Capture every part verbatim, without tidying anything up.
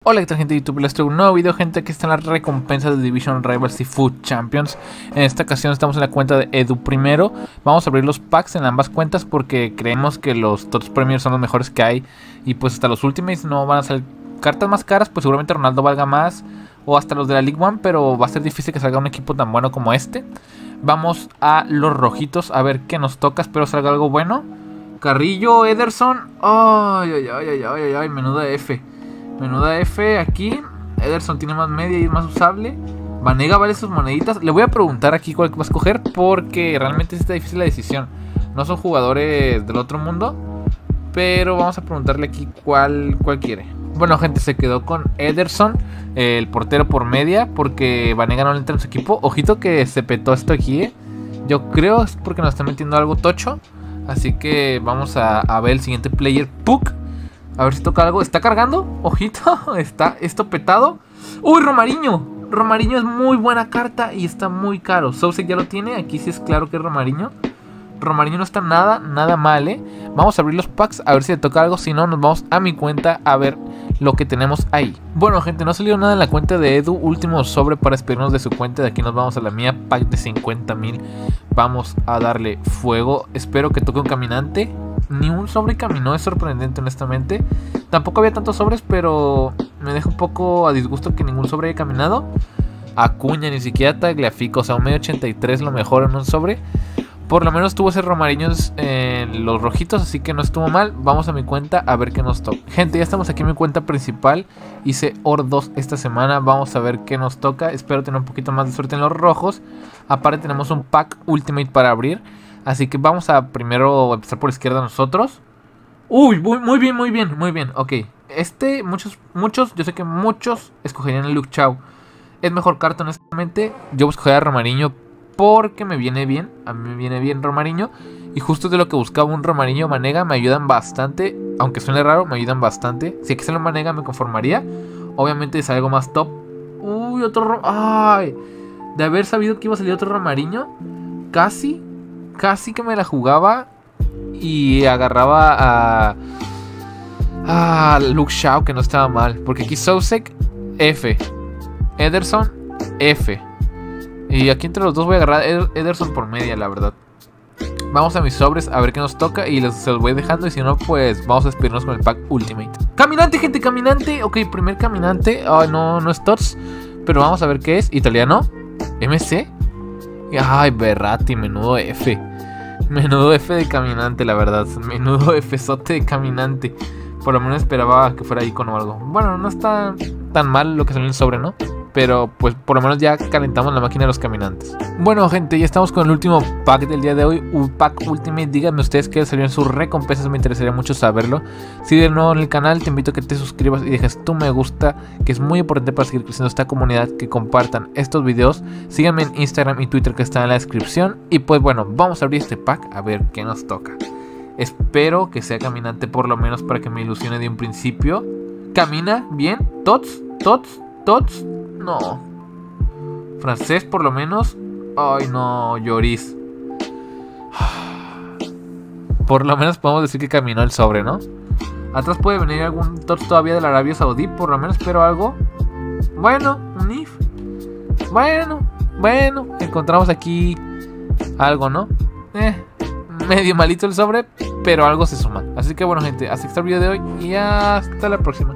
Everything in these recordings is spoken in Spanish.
Hola, ¿qué tal, gente de YouTube? Les traigo un nuevo video, gente. Aquí están las recompensas de Division Rivals y Food Champions. En esta ocasión estamos en la cuenta de Edu primero. Vamos a abrir los packs en ambas cuentas porque creemos que los Tots Premiers son los mejores que hay. Y pues hasta los Ultimates no van a salir cartas más caras, pues seguramente Ronaldo valga más. O hasta los de la League One, pero va a ser difícil que salga un equipo tan bueno como este. Vamos a los rojitos a ver qué nos toca. Espero salga algo bueno. Carrillo, Ederson. Ay, ay, ay, ay, ay, ay, ay, menuda F. Menuda F aquí. Ederson tiene más media y es más usable. Vanega vale sus moneditas. Le voy a preguntar aquí cuál va a escoger porque realmente está difícil la decisión. No son jugadores del otro mundo, pero vamos a preguntarle aquí cuál, cuál quiere. Bueno, gente, se quedó con Ederson, el portero por media, porque Vanega no le entra en su equipo. Ojito que se petó esto aquí, ¿eh? Yo creo es porque nos está metiendo algo tocho. Así que vamos a, a ver el siguiente player, Puck. A ver si toca algo. ¿Está cargando? Ojito. Está esto petado. ¡Uy, Romariño! Romariño es muy buena carta y está muy caro. Soucek ya lo tiene. Aquí sí es claro que es Romariño. Romariño no está nada, nada mal, ¿eh? Vamos a abrir los packs a ver si le toca algo. Si no, nos vamos a mi cuenta a ver lo que tenemos ahí. Bueno, gente, no ha salido nada en la cuenta de Edu. Último sobre para despedirnos de su cuenta. De aquí nos vamos a la mía. Pack de cincuenta mil. Vamos a darle fuego. Espero que toque un caminante. Ni un sobre caminó, es sorprendente honestamente. Tampoco había tantos sobres, pero me deja un poco a disgusto que ningún sobre haya caminado. Acuña, ni siquiera Tagliafico, o sea, un medio ochenta y tres lo mejor en un sobre. Por lo menos tuvo ese Romariño en los rojitos, así que no estuvo mal. Vamos a mi cuenta a ver qué nos toca. Gente, ya estamos aquí en mi cuenta principal. Hice O R dos esta semana, vamos a ver qué nos toca. Espero tener un poquito más de suerte en los rojos. Aparte tenemos un pack Ultimate para abrir. Así que vamos a primero empezar por izquierda nosotros. Uy, muy, muy bien, muy bien, muy bien. Ok, este, muchos, muchos, yo sé que muchos escogerían a Luke Shaw. Es mejor carta honestamente. Yo voy a escoger a Romariño porque me viene bien. A mí me viene bien Romariño. Y justo de lo que buscaba un Romariño Vanega. Me ayudan bastante. Aunque suene raro, me ayudan bastante. Si aquí sale un Vanega me conformaría. Obviamente es algo más top. Uy, otro Rom... Ay, de haber sabido que iba a salir otro Romariño. Casi... Casi que me la jugaba y agarraba a, a Luke Shaw, que no estaba mal. Porque aquí Soucek, F. Ederson, F. Y aquí entre los dos voy a agarrar a Ederson por media, la verdad. Vamos a mis sobres a ver qué nos toca y los, se los voy dejando. Y si no, pues vamos a despedirnos con el pack Ultimate. Caminante, gente, caminante. Ok, primer caminante. Oh, no, no es Tots, pero vamos a ver qué es. Italiano, M C. Ay, Berratti, menudo F. Menudo F de caminante, la verdad. Menudo F-sote de caminante. Por lo menos esperaba que fuera icono o algo. Bueno, no está tan mal lo que salió en el sobre, ¿no? Pero pues por lo menos ya calentamos la máquina de los caminantes. Bueno, gente, ya estamos con el último pack del día de hoy. Un pack Ultimate. Díganme ustedes qué salió en sus recompensas. Me interesaría mucho saberlo. Si de nuevo en el canal, te invito a que te suscribas y dejes tu me gusta, que es muy importante para seguir creciendo esta comunidad. Que compartan estos videos. Síganme en Instagram y Twitter, que están en la descripción. Y pues bueno, vamos a abrir este pack a ver qué nos toca. Espero que sea caminante por lo menos para que me ilusione de un principio. Camina bien. Tots, Tots, Tots. No. Francés por lo menos. Ay, no, Lloris. Por lo menos podemos decir que caminó el sobre, ¿no? Atrás puede venir algún Tots todavía de la Arabia Saudí. Por lo menos espero algo. Bueno, un I F. Bueno, bueno. Encontramos aquí algo, ¿no? Eh, medio malito el sobre, pero algo se suma. Así que bueno, gente, hasta aquí está el video de hoy y hasta la próxima.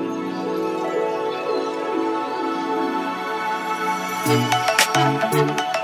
Thank you.